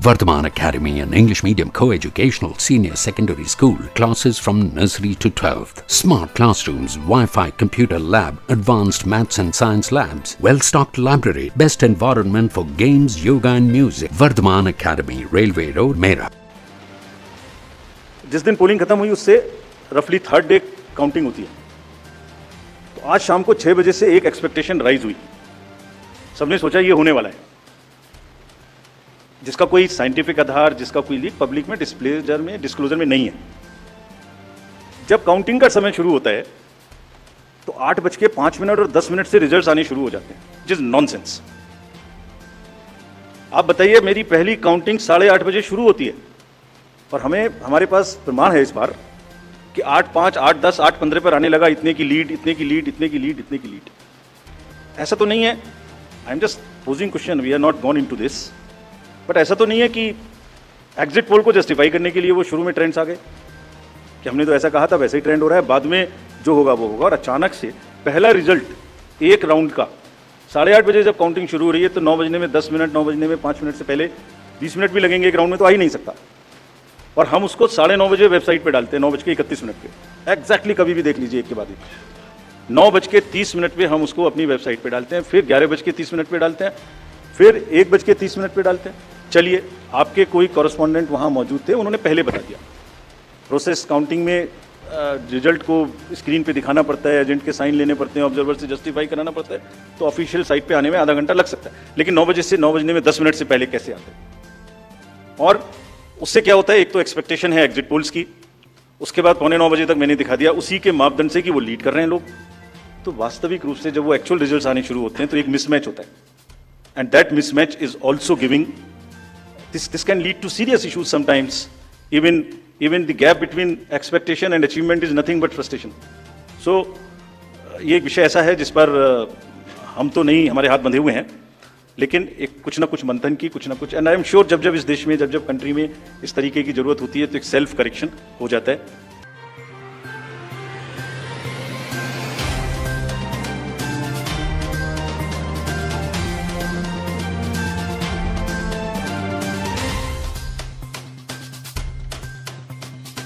Vardhaman Academy, an English medium co-educational senior secondary school, classes from nursery to 12th. Smart classrooms, Wi-Fi computer lab, advanced maths and science labs, well-stocked library, best environment for games, yoga and music. Vardhaman Academy, Railway Road, Mera. जिस दिन polling खत्म हुई उससे रफली third day counting होती है। तो आज शाम को 6 बजे से एक एक्सपेक्टेशन राइज हुई। सबने सोचा ये होने वाला है, जिसका कोई साइंटिफिक आधार, जिसका कोई लीक पब्लिक में डिस्क्लोजर में नहीं है। जब काउंटिंग का समय शुरू होता है तो 8:05 और 10 मिनट से रिजल्ट्स आने शुरू हो जाते हैं, जिस नॉनसेंस। आप बताइए, मेरी पहली काउंटिंग 8:30 बजे शुरू होती है और हमारे पास प्रमाण है इस बार कि 8:05, 8:10, 8:15 पर आने लगा इतने की लीड, इतने की लीड, इतने की लीड, इतने की लीड। ऐसा तो नहीं है, I am just posing question, we are not gone into this, but ऐसा तो नहीं है कि एग्जिट पोल को जस्टिफाई करने के लिए वो शुरू में ट्रेंड्स आ गए कि हमने तो ऐसा कहा था, वैसे ही ट्रेंड हो रहा है, बाद में जो होगा वो होगा। और अचानक से पहला रिजल्ट एक राउंड का 8:30 बजे जब काउंटिंग शुरू हो रही है तो 9 बजने में 10 मिनट, 9 बजने में 5 मिनट से पहले 20 मिनट भी लगेंगे एक राउंड में, तो आ ही नहीं सकता। और हम उसको 9:30 बजे वेबसाइट पे डालते हैं, 9:31 पे एग्जैक्टली, कभी भी देख लीजिए एक के बाद एक। 9:30 पे हम उसको अपनी वेबसाइट पे डालते हैं, फिर 11:30 पे डालते हैं, फिर 1:30 पे डालते हैं। चलिए, आपके कोई कॉरेस्पॉन्डेंट वहाँ मौजूद थे, उन्होंने पहले बता दिया। प्रोसेस काउंटिंग में रिजल्ट को स्क्रीन पे दिखाना पड़ता है, एजेंट के साइन लेने पड़ते हैं, ऑब्जर्वर से जस्टिफाई कराना पड़ता है, तो ऑफिशियल साइट पे आने में आधा घंटा लग सकता है। लेकिन 9 बजे से 9 बजने में 10 मिनट से पहले कैसे आते हैं? और उससे क्या होता है, एक तो एक्सपेक्टेशन है एग्जिट पोल्स की, उसके बाद 8:45 बजे तक मैंने दिखा दिया उसी के मापदंड से कि वो लीड कर रहे हैं लोग। तो वास्तविक रूप से जब वो एक्चुअल रिजल्ट्स आने शुरू होते हैं तो एक मिसमैच होता है, and that mismatch is also giving this can lead to serious issues sometimes. Even the gap between expectation and achievement is nothing but frustration. So ये एक विषय ऐसा है जिस पर हम तो नहीं, हमारे हाथ बंधे हुए हैं, लेकिन एक कुछ ना कुछ मंथन की, कुछ ना कुछ, एंड आई एम श्योर जब इस देश में, जब कंट्री में इस तरीके की जरूरत होती है तो एक सेल्फ करेक्शन हो जाता है।